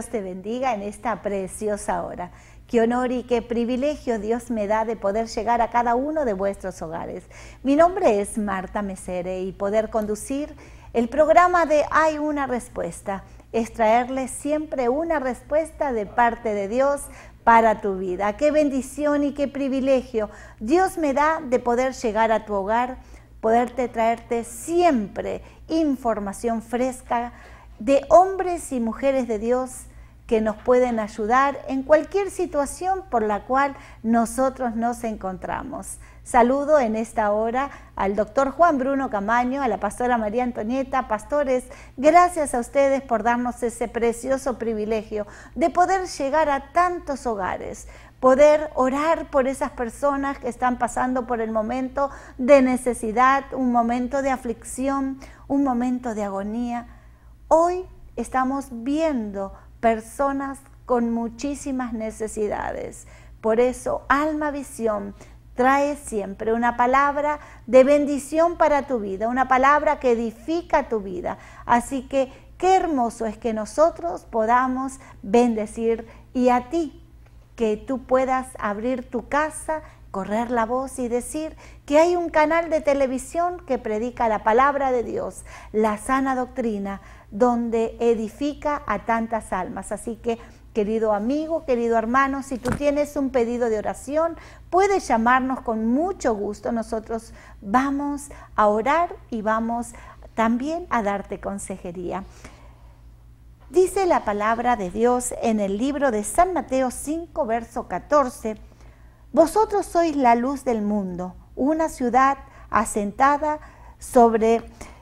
Dios te bendiga en esta preciosa hora. Qué honor y qué privilegio Dios me da de poder llegar a cada uno de vuestros hogares. Mi nombre es Marta Mesere y poder conducir el programa de Hay una respuesta es traerles siempre una respuesta de parte de Dios para tu vida. Qué bendición y qué privilegio Dios me da de poder llegar a tu hogar, poderte traerte siempre información fresca de hombres y mujeres de Dios que nos pueden ayudar en cualquier situación por la cual nosotros nos encontramos. Saludo en esta hora al doctor Juan Bruno Camaño, a la pastora María Antonieta. Pastores, gracias a ustedes por darnos ese precioso privilegio de poder llegar a tantos hogares, poder orar por esas personas que están pasando por el momento de necesidad, un momento de aflicción, un momento de agonía. Hoy estamos viendo personas con muchísimas necesidades. Por eso, Alma Visión trae siempre una palabra de bendición para tu vida, una palabra que edifica tu vida. Así que qué hermoso es que nosotros podamos bendecir y a ti, que tú puedas abrir tu casa, correr la voz y decir que hay un canal de televisión que predica la palabra de Dios, la sana doctrina, donde edifica a tantas almas. Así que, querido amigo, querido hermano, si tú tienes un pedido de oración, puedes llamarnos con mucho gusto. Nosotros vamos a orar y vamos también a darte consejería. Dice la palabra de Dios en el libro de San Mateo 5, verso 14, vosotros sois la luz del mundo, una ciudad asentada sobre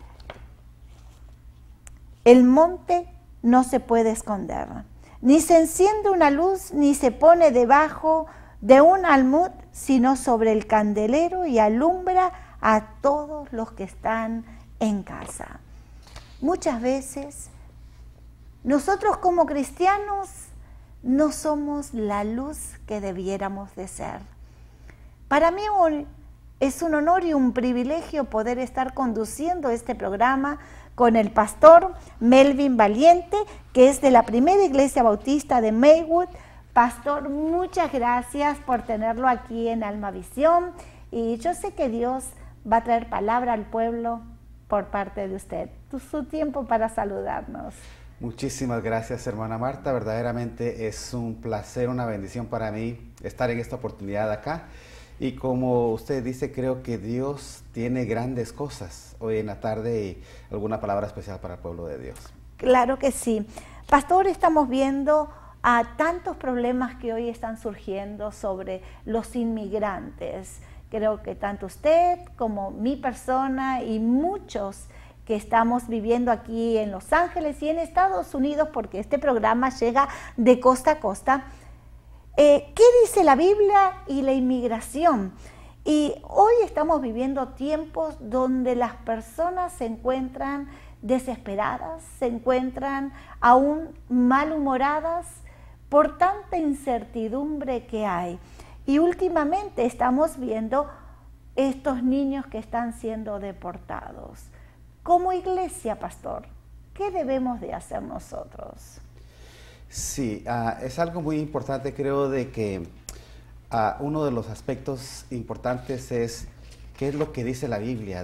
el monte no se puede esconder. Ni se enciende una luz, ni se pone debajo de un almud, sino sobre el candelero y alumbra a todos los que están en casa. Muchas veces nosotros como cristianos no somos la luz que debiéramos de ser. Para mí es un honor y un privilegio poder estar conduciendo este programa con el pastor Melvin Valiente, que es de la Primera Iglesia Bautista de Maywood. Pastor, muchas gracias por tenerlo aquí en Alma Visión, y yo sé que Dios va a traer palabra al pueblo por parte de usted. Su tiempo para saludarnos. Muchísimas gracias, hermana Marta. Verdaderamente es un placer, una bendición para mí estar en esta oportunidad acá. Y como usted dice, creo que Dios tiene grandes cosas hoy en la tarde y alguna palabra especial para el pueblo de Dios. Claro que sí. Pastor, estamos viendo a tantos problemas que hoy están surgiendo sobre los inmigrantes. Creo que tanto usted como mi persona y muchos que estamos viviendo aquí en Los Ángeles y en Estados Unidos, porque este programa llega de costa a costa. ¿Qué dice la Biblia y la inmigración? Y hoy estamos viviendo tiempos donde las personas se encuentran desesperadas, se encuentran aún malhumoradas por tanta incertidumbre que hay. Y últimamente estamos viendo estos niños que están siendo deportados. Como iglesia, pastor, ¿qué debemos de hacer nosotros? Sí, es algo muy importante, creo, de que uno de los aspectos importantes es qué es lo que dice la Biblia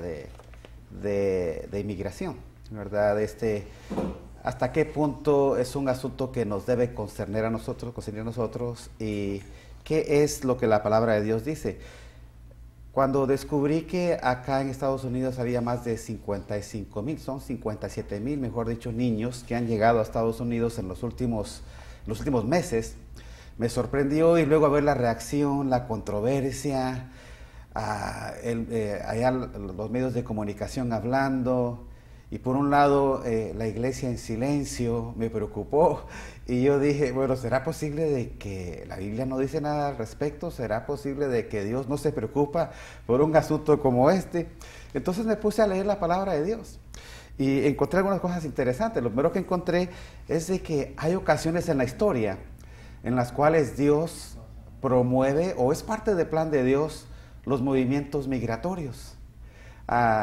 de inmigración, ¿verdad? Hasta qué punto es un asunto que nos debe concernir a nosotros, y qué es lo que la palabra de Dios dice. Cuando descubrí que acá en Estados Unidos había más de 55,000, son 57,000, mejor dicho, niños que han llegado a Estados Unidos en los últimos meses, me sorprendió, y luego a ver la reacción, la controversia, allá los medios de comunicación hablando, y por un lado la iglesia en silencio, me preocupó. Y yo dije, bueno, ¿será posible de que la Biblia no dice nada al respecto? ¿Será posible de que Dios no se preocupa por un asunto como este? Entonces me puse a leer la palabra de Dios y encontré algunas cosas interesantes. Lo primero que encontré es de que hay ocasiones en la historia en las cuales Dios promueve, o es parte del plan de Dios, los movimientos migratorios.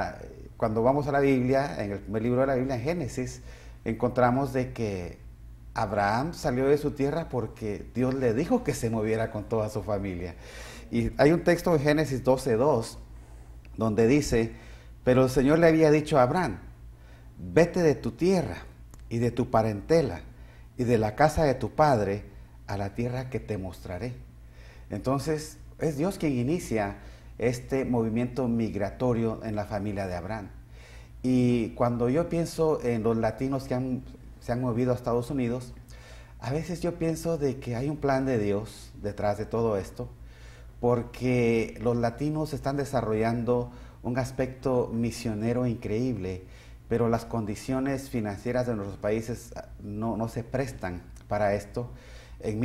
Cuando vamos a la Biblia, en el primer libro de la Biblia, en Génesis, encontramos de que Abraham salió de su tierra porque Dios le dijo que se moviera con toda su familia. Y hay un texto en Génesis 12:2 donde dice, pero el Señor le había dicho a Abraham, vete de tu tierra y de tu parentela y de la casa de tu padre a la tierra que te mostraré. Entonces, es Dios quien inicia este movimiento migratorio en la familia de Abraham. Y cuando yo pienso en los latinos que se han movido a Estados Unidos, a veces yo pienso de que hay un plan de Dios detrás de todo esto, porque los latinos están desarrollando un aspecto misionero increíble, pero las condiciones financieras de nuestros países no se prestan para esto. En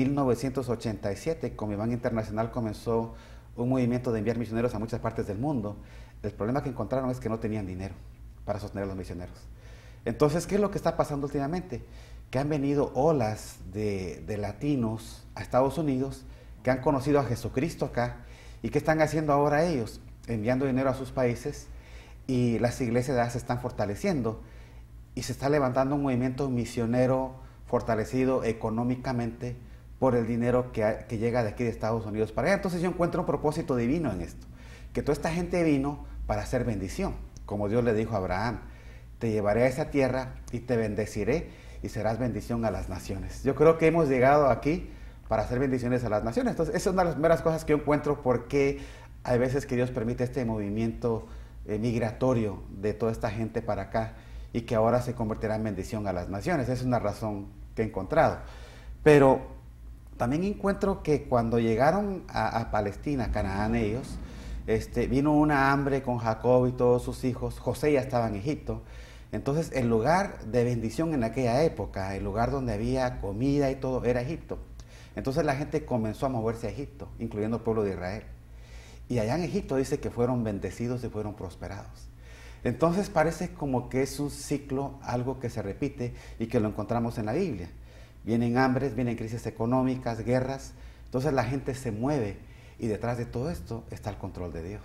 1987, Comiván Internacional comenzó un movimiento de enviar misioneros a muchas partes del mundo. El problema que encontraron es que no tenían dinero para sostener a los misioneros. Entonces, ¿qué es lo que está pasando últimamente? Que han venido olas de latinos a Estados Unidos que han conocido a Jesucristo acá. ¿Y qué están haciendo ahora ellos? Enviando dinero a sus países, y las iglesias ya se están fortaleciendo y se está levantando un movimiento misionero fortalecido económicamente por el dinero que llega de aquí de Estados Unidos para allá. Entonces yo encuentro un propósito divino en esto, que toda esta gente vino para hacer bendición, como Dios le dijo a Abraham, te llevaré a esa tierra y te bendeciré y serás bendición a las naciones. Yo creo que hemos llegado aquí para hacer bendiciones a las naciones. Entonces esa es una de las primeras cosas que yo encuentro, porque hay veces que Dios permite este movimiento migratorio de toda esta gente para acá y que ahora se convertirá en bendición a las naciones. Esa es una razón que he encontrado. Pero también encuentro que cuando llegaron a Palestina, Canaán ellos, vino una hambre con Jacob y todos sus hijos. José ya estaba en Egipto. Entonces el lugar de bendición en aquella época, el lugar donde había comida y todo, era Egipto. Entonces la gente comenzó a moverse a Egipto, incluyendo el pueblo de Israel. Y allá en Egipto dice que fueron bendecidos y fueron prosperados. Entonces parece como que es un ciclo, algo que se repite y que lo encontramos en la Biblia. Vienen hambres, vienen crisis económicas, guerras. Entonces la gente se mueve y detrás de todo esto está el control de Dios.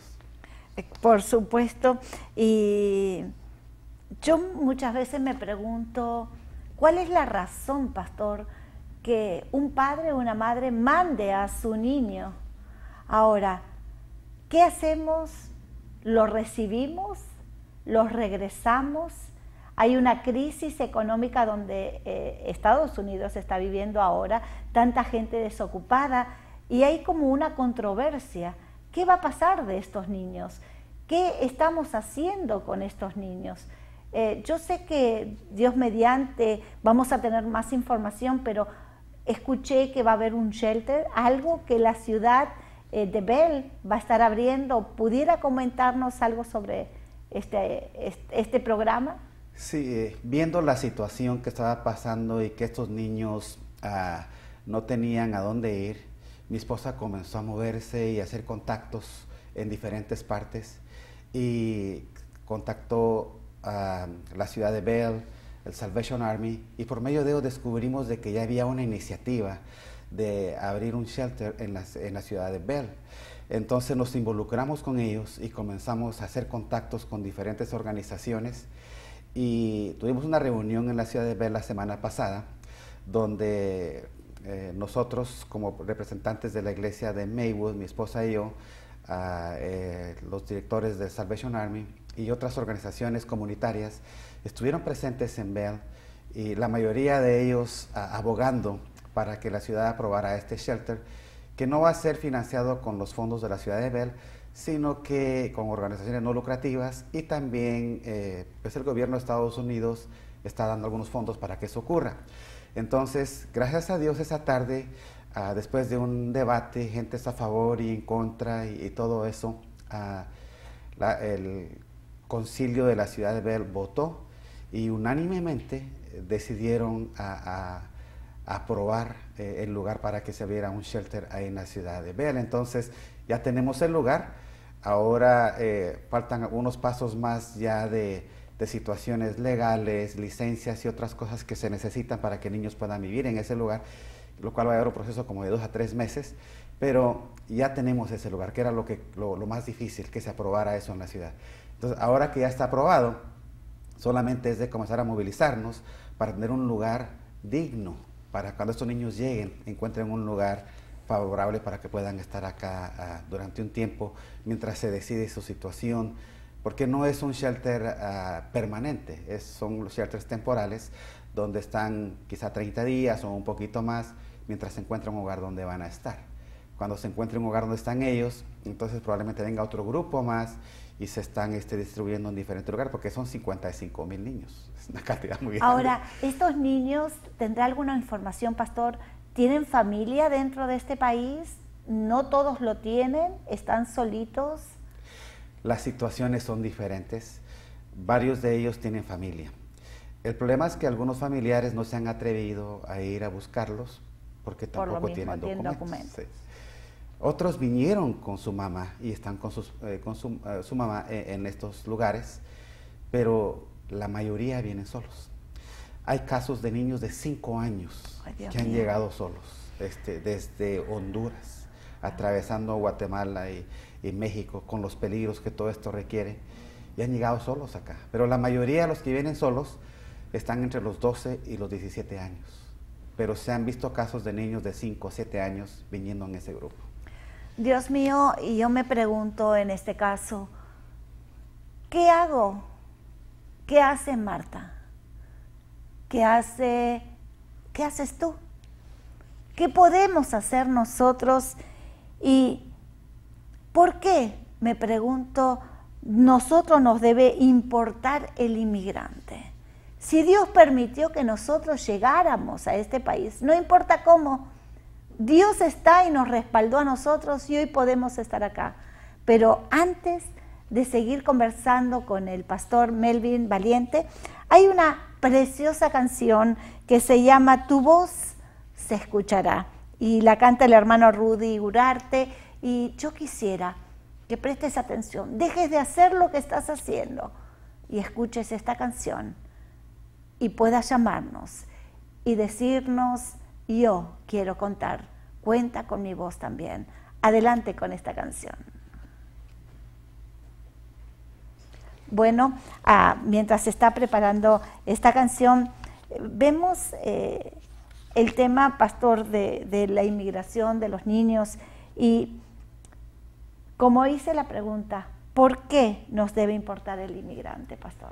Por supuesto. Y yo muchas veces me pregunto, ¿cuál es la razón, pastor, que un padre o una madre mande a su niño? Ahora, ¿qué hacemos? ¿Lo recibimos? ¿Lo regresamos? Hay una crisis económica donde Estados Unidos está viviendo ahora, tanta gente desocupada, y hay como una controversia. ¿Qué va a pasar de estos niños? ¿Qué estamos haciendo con estos niños? Yo sé que Dios mediante vamos a tener más información, pero escuché que va a haber un shelter, algo que la ciudad de Bell va a estar abriendo. ¿Pudiera comentarnos algo sobre este programa? Sí, viendo la situación que estaba pasando y que estos niños no tenían a dónde ir, mi esposa comenzó a moverse y a hacer contactos en diferentes partes, y contactó a la ciudad de Bell, el Salvation Army, y por medio de ello descubrimos de que ya había una iniciativa de abrir un shelter en la ciudad de Bell. Entonces nos involucramos con ellos y comenzamos a hacer contactos con diferentes organizaciones, y tuvimos una reunión en la ciudad de Bell la semana pasada, donde nosotros como representantes de la iglesia de Maywood, mi esposa y yo, los directores de Salvation Army y otras organizaciones comunitarias estuvieron presentes en Bell, y la mayoría de ellos abogando para que la ciudad aprobara este shelter, que no va a ser financiado con los fondos de la ciudad de Bell, sino que con organizaciones no lucrativas, y también pues el gobierno de Estados Unidos está dando algunos fondos para que eso ocurra. Entonces, gracias a Dios, esa tarde, después de un debate, gente está a favor y en contra y todo eso, el concilio de la ciudad de Bell votó y unánimemente decidieron aprobar el lugar para que se abriera un shelter ahí en la ciudad de Bell. Entonces ya tenemos el lugar. Ahora faltan algunos pasos más ya de situaciones legales, licencias y otras cosas que se necesitan para que niños puedan vivir en ese lugar, lo cual va a haber un proceso como de 2 a 3 meses, pero ya tenemos ese lugar, que era lo más difícil, que se aprobara eso en la ciudad. Entonces, ahora que ya está aprobado, solamente es de comenzar a movilizarnos para tener un lugar digno para cuando estos niños lleguen, encuentren un lugar favorable para que puedan estar acá durante un tiempo mientras se decide su situación, porque no es un shelter permanente, son los shelters temporales donde están quizá 30 días o un poquito más mientras se encuentra un hogar donde van a estar. Cuando se encuentre un hogar donde están ellos, entonces probablemente venga otro grupo más y se están distribuyendo en diferentes lugares, porque son 55,000 niños, es una cantidad muy grande. Ahora, ¿estos niños, tendrá alguna información, pastor, tienen familia dentro de este país? ¿No todos lo tienen? ¿Están solitos? Las situaciones son diferentes, varios de ellos tienen familia. El problema es que algunos familiares no se han atrevido a ir a buscarlos porque tampoco tienen documentos. Sí. Otros vinieron con su mamá y están con su mamá en estos lugares, pero la mayoría vienen solos. Hay casos de niños de 5 años que han llegado solos, desde Honduras, atravesando Guatemala y México, con los peligros que todo esto requiere, y han llegado solos acá. Pero la mayoría de los que vienen solos están entre los 12 y los 17 años. Pero se han visto casos de niños de 5 o 7 años viniendo en ese grupo. Dios mío, y yo me pregunto en este caso, ¿qué hago? ¿Qué hace Marta? ¿Qué haces tú? ¿Qué podemos hacer nosotros? ¿Y por qué, me pregunto, nosotros nos debe importar el inmigrante? Si Dios permitió que nosotros llegáramos a este país, no importa cómo, Dios está y nos respaldó a nosotros y hoy podemos estar acá. Pero antes de seguir conversando con el pastor Melvin Valiente, hay una preciosa canción que se llama Tu voz se escuchará y la canta el hermano Rudy Urarte, y yo quisiera que prestes atención, dejes de hacer lo que estás haciendo y escuches esta canción y puedas llamarnos y decirnos: yo quiero contar, cuenta con mi voz también. Adelante con esta canción. Bueno, mientras se está preparando esta canción, vemos el tema, pastor, de la inmigración, de los niños, y como hice la pregunta, ¿por qué nos debe importar el inmigrante, pastor?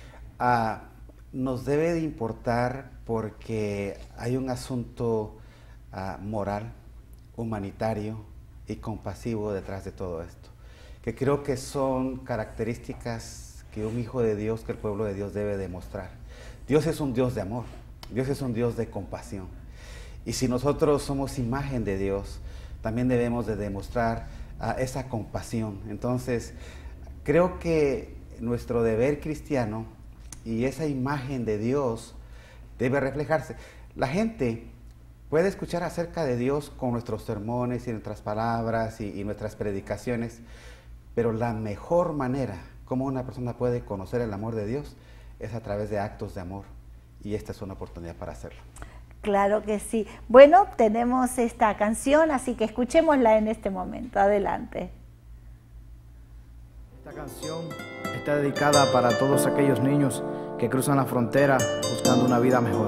Nos debe de importar porque hay un asunto moral, humanitario y compasivo detrás de todo esto, que creo que son características que un hijo de Dios, que el pueblo de Dios debe demostrar. Dios es un Dios de amor, Dios es un Dios de compasión, y si nosotros somos imagen de Dios, también debemos de demostrar esa compasión. Entonces, creo que nuestro deber cristiano y esa imagen de Dios debe reflejarse. La gente puede escuchar acerca de Dios con nuestros sermones y nuestras palabras y nuestras predicaciones, pero la mejor manera como una persona puede conocer el amor de Dios es a través de actos de amor, y esta es una oportunidad para hacerlo. Claro que sí. Bueno, tenemos esta canción, así que escuchémosla en este momento. Adelante. Esta canción está dedicada para todos aquellos niños que cruzan la frontera buscando una vida mejor.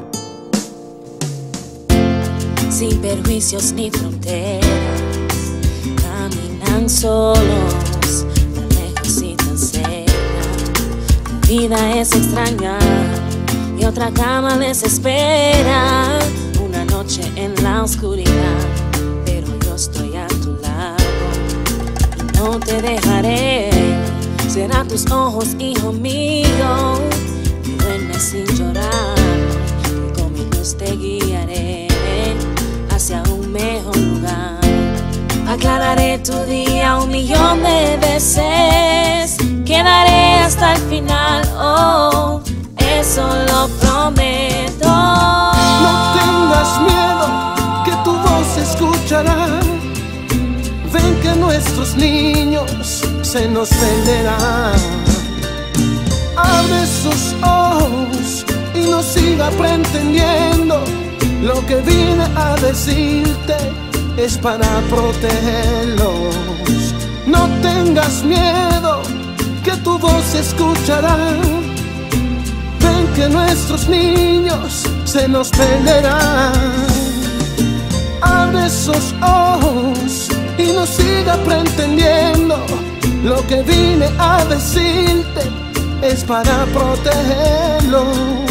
Sin perjuicios ni fronteras, caminan solos, tan lejos y tan cerca. La vida es extraña y otra cama les espera. Una noche en la oscuridad, pero yo estoy a tu lado y no te dejaré. Serán tus ojos, hijo mío, y duerme sin llorar, y con mi luz te guiaré hacia un mejor lugar. Aclararé tu día 1,000,000 de veces, quedaré hasta el final, oh, eso lo prometo. No tengas miedo, que tu voz se escuchará. Ven que nuestros niños se nos perderán. Abre sus ojos y no siga pretendiendo. Lo que vine a decirte es para protegerlos. No tengas miedo, que tu voz se escuchará. Ven que nuestros niños se nos perderán. Abre esos ojos y no siga pretendiendo. Lo que vine a decirte es para protegerlos,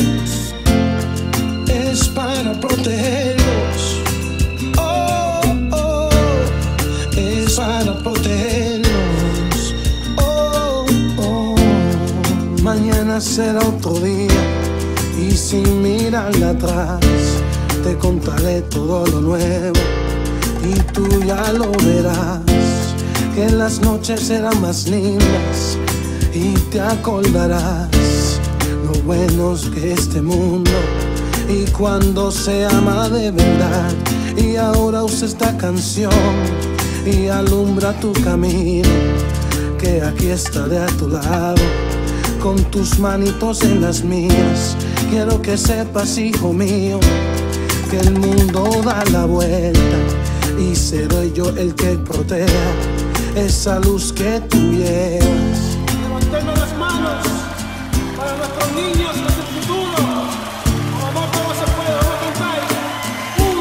es para protegerlos. Oh, oh, es para protegerlos. Oh, oh, mañana será otro día y sin mirarle atrás te contaré todo lo nuevo y tú ya lo verás, que las noches serán más lindas y te acordarás lo buenos que este mundo y cuando se ama de verdad. Y ahora usa esta canción y alumbra tu camino, que aquí estaré a tu lado con tus manitos en las mías. Quiero que sepas, hijo mío, que el mundo da la vuelta y seré yo el que proteja esa luz que tú llevas. Levantemos las manos para nuestros niños que es el futuro. Vamos, ¿cómo se puede? Vamos a cantar. 1,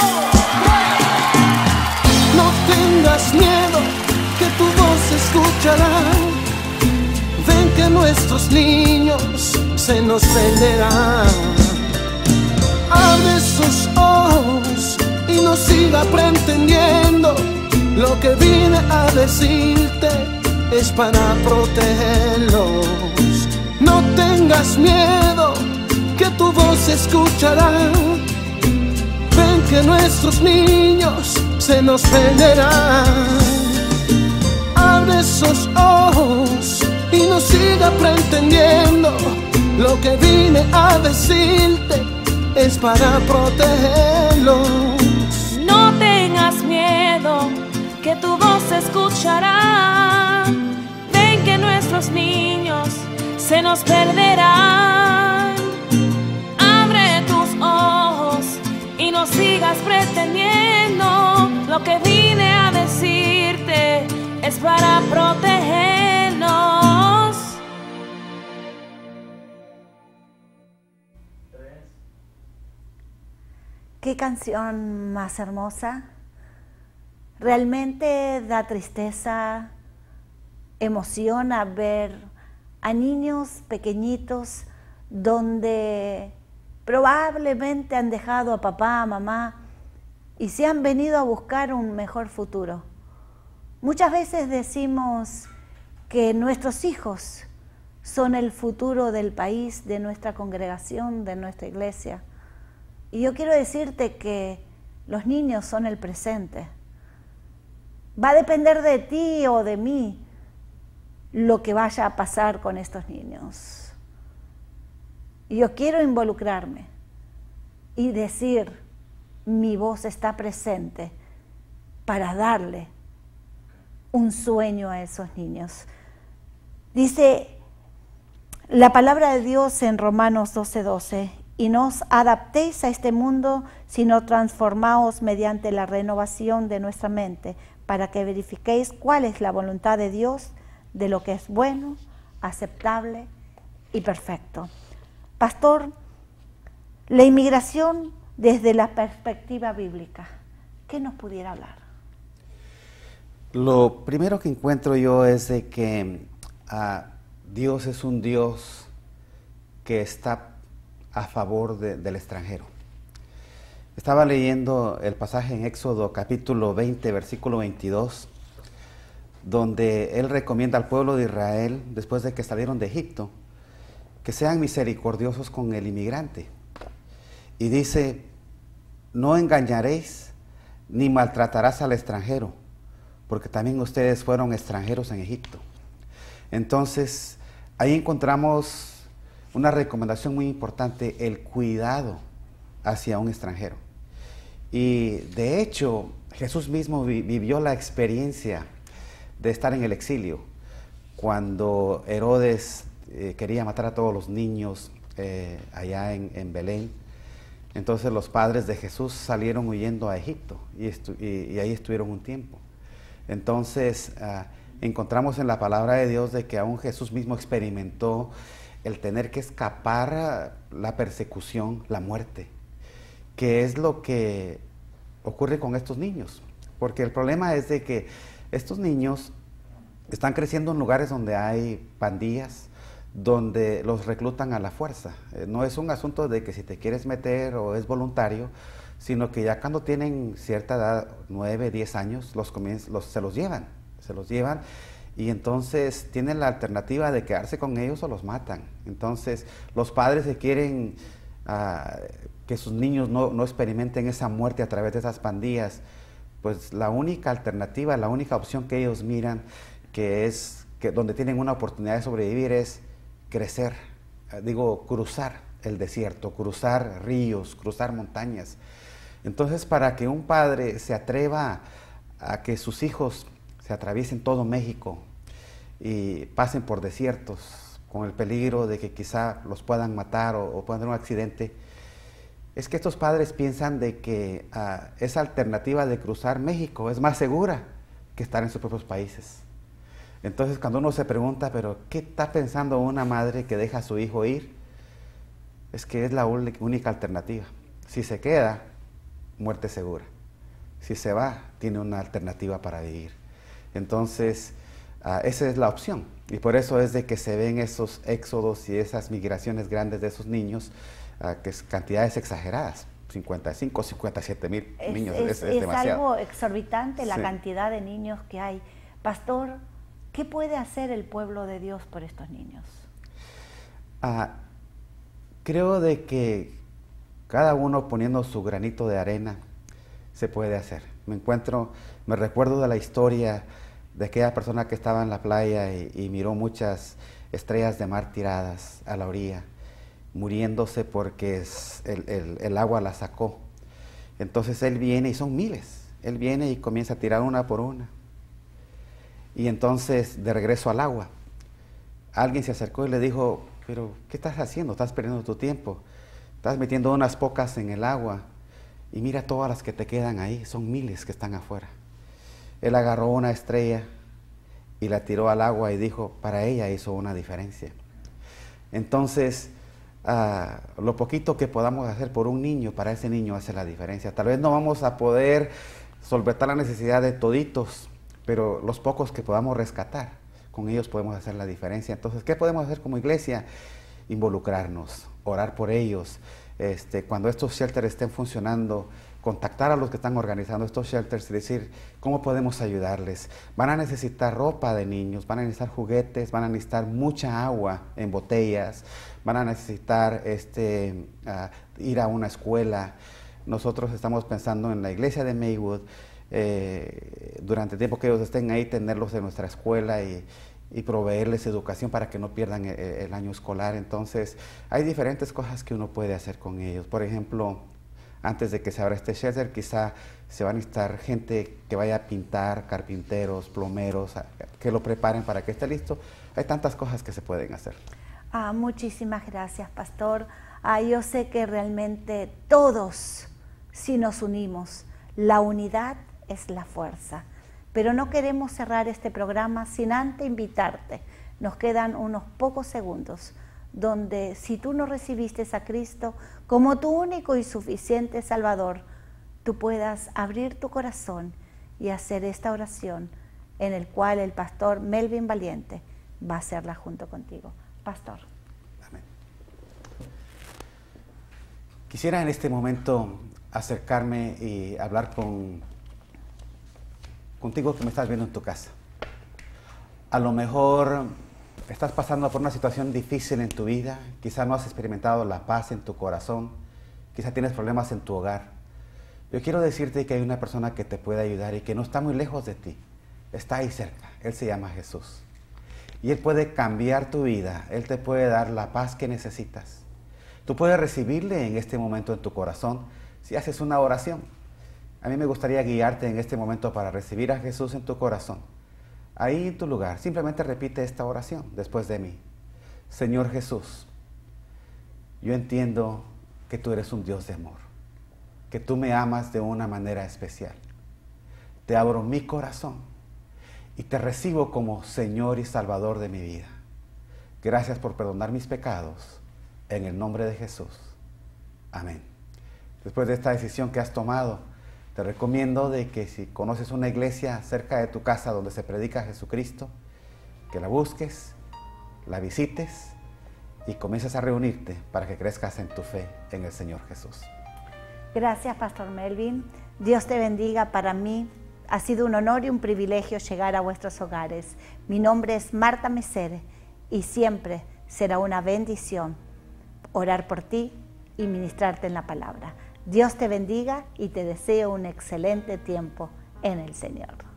2, 3. No tengas miedo, que tu voz se escuchará. Ven que nuestros niños se nos perderán. Abre sus ojos y no siga pretendiendo. Lo que vine a decirte es para protegerlos. No tengas miedo, que tu voz se escuchará. Ven que nuestros niños se nos perderán. Abre esos ojos y no siga pretendiendo. Lo que vine a decirte es para protegerlos. No tengas miedo, que tu voz se escuchará. Ven que nuestros niños se nos perderán. Abre tus ojos y no sigas pretendiendo. Lo que vine a decirte es para protegernos. Qué canción más hermosa. Realmente da tristeza, emociona ver a niños pequeñitos donde probablemente han dejado a papá, a mamá y se han venido a buscar un mejor futuro. Muchas veces decimos que nuestros hijos son el futuro del país, de nuestra congregación, de nuestra iglesia. Y yo quiero decirte que los niños son el presente. Va a depender de ti o de mí lo que vaya a pasar con estos niños. Y yo quiero involucrarme y decir, mi voz está presente para darle un sueño a esos niños. Dice la palabra de Dios en Romanos 12:12, y no os adaptéis a este mundo, sino transformaos mediante la renovación de nuestra mente, para que verifiquéis cuál es la voluntad de Dios, de lo que es bueno, aceptable y perfecto. Pastor, la inmigración desde la perspectiva bíblica, ¿qué nos pudiera hablar? Lo primero que encuentro yo es de que Dios es un Dios que está a favor del extranjero. Estaba leyendo el pasaje en Éxodo capítulo 20, versículo 22, donde Él recomienda al pueblo de Israel, después de que salieron de Egipto, que sean misericordiosos con el inmigrante. Y dice, no engañaréis ni maltratarás al extranjero, porque también ustedes fueron extranjeros en Egipto. Entonces, ahí encontramos una recomendación muy importante, el cuidado hacia un extranjero. Y de hecho, Jesús mismo vivió la experiencia de estar en el exilio, cuando Herodes quería matar a todos los niños allá en Belén. Entonces los padres de Jesús salieron huyendo a Egipto y ahí estuvieron un tiempo. Entonces encontramos en la palabra de Dios de que aún Jesús mismo experimentó el tener que escapar a la persecución, la muerte, que es lo que ocurre con estos niños. Porque el problema es de que estos niños están creciendo en lugares donde hay pandillas, donde los reclutan a la fuerza. No es un asunto de que si te quieres meter o es voluntario, sino que ya cuando tienen cierta edad, 9, 10 años, se los llevan y entonces tienen la alternativa de quedarse con ellos o los matan. Entonces los padres que quieren que sus niños no experimenten esa muerte a través de esas pandillas, pues la única alternativa, la única opción que ellos miran, que donde tienen una oportunidad de sobrevivir, es crecer, cruzar el desierto, cruzar ríos, cruzar montañas. Entonces, para que un padre se atreva a que sus hijos se atraviesen todo México y pasen por desiertos con el peligro de que quizá los puedan matar o puedan tener un accidente, es que estos padres piensan de que esa alternativa de cruzar México es más segura que estar en sus propios países. Entonces, cuando uno se pregunta, pero ¿qué está pensando una madre que deja a su hijo ir? Es que es la única alternativa. Si se queda, muerte segura. Si se va, tiene una alternativa para vivir. Entonces, esa es la opción. Y por eso es de que se ven esos éxodos y esas migraciones grandes de esos niños, que es cantidades exageradas. 55, 57 mil niños, es demasiado. Es algo exorbitante la Sí. cantidad de niños que hay. Pastor, ¿qué puede hacer el pueblo de Dios por estos niños? Creo de que cada uno poniendo su granito de arena se puede hacer. Me recuerdo de la historia de aquella persona que estaba en la playa y miró muchas estrellas de mar tiradas a la orilla, muriéndose porque el agua la sacó. Entonces él viene, y son miles, él viene y comienza a tirar una por una. Y entonces, de regreso al agua, alguien se acercó y le dijo, pero ¿qué estás haciendo? Estás perdiendo tu tiempo. Estás metiendo unas pocas en el agua y mira todas las que te quedan ahí, son miles que están afuera. Él agarró una estrella y la tiró al agua y dijo, para ella hizo una diferencia. Entonces, lo poquito que podamos hacer por un niño, para ese niño hace la diferencia. Tal vez no vamos a poder solventar la necesidad de toditos, pero los pocos que podamos rescatar, con ellos podemos hacer la diferencia. Entonces, ¿qué podemos hacer como iglesia? Involucrarnos, orar por ellos. Cuando estos shelters estén funcionando, contactar a los que están organizando estos shelters y decir, ¿cómo podemos ayudarles? Van a necesitar ropa de niños, van a necesitar juguetes, van a necesitar mucha agua en botellas, van a necesitar ir a una escuela. Nosotros estamos pensando en la iglesia de Maywood, durante el tiempo que ellos estén ahí, tenerlos en nuestra escuela y proveerles educación para que no pierdan el año escolar. Entonces, hay diferentes cosas que uno puede hacer con ellos. Por ejemplo, antes de que se abra este shelter, quizá se va a necesitar gente que vaya a pintar, carpinteros, plomeros, que lo preparen para que esté listo. Hay tantas cosas que se pueden hacer. Muchísimas gracias, Pastor. Yo sé que realmente todos, si nos unimos, la unidad es la fuerza. Pero no queremos cerrar este programa sin antes invitarte. Nos quedan unos pocos segundos donde, si tú no recibiste a Cristo como tu único y suficiente Salvador, tú puedas abrir tu corazón y hacer esta oración, en el cual el pastor Melvin Valiente va a hacerla junto contigo. Pastor. Amén. Quisiera en este momento acercarme y hablar contigo que me estás viendo en tu casa. A lo mejor estás pasando por una situación difícil en tu vida, quizá no has experimentado la paz en tu corazón, quizá tienes problemas en tu hogar. Yo quiero decirte que hay una persona que te puede ayudar y que no está muy lejos de ti, está ahí cerca. Él se llama Jesús. Y Él puede cambiar tu vida, Él te puede dar la paz que necesitas. Tú puedes recibirle en este momento en tu corazón si haces una oración. A mí me gustaría guiarte en este momento para recibir a Jesús en tu corazón. Ahí en tu lugar, simplemente repite esta oración después de mí. Señor Jesús, yo entiendo que tú eres un Dios de amor, que tú me amas de una manera especial. Te abro mi corazón y te recibo como Señor y Salvador de mi vida. Gracias por perdonar mis pecados. En el nombre de Jesús. Amén. Después de esta decisión que has tomado, te recomiendo de que si conoces una iglesia cerca de tu casa donde se predica Jesucristo, que la busques, la visites y comiences a reunirte para que crezcas en tu fe en el Señor Jesús. Gracias, Pastor Melvin. Dios te bendiga. Para mí ha sido un honor y un privilegio llegar a vuestros hogares. Mi nombre es Marta Mesere y siempre será una bendición orar por ti y ministrarte en la palabra. Dios te bendiga y te deseo un excelente tiempo en el Señor.